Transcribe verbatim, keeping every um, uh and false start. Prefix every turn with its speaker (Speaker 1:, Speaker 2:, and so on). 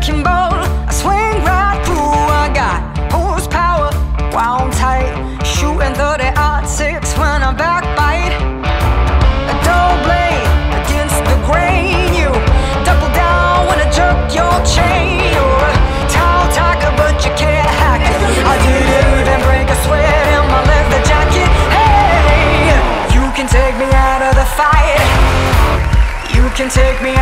Speaker 1: wrecking ball. I swing right through. I got horsepower, wound tight, shooting thirty aught six when I backbite. A dull blade against the grain. You double down when I jerk your chain. You're a tall tiger, but you can't hack it. I didn't even break a sweat in my leather jacket. Hey, you can take me out of the fight. You can take me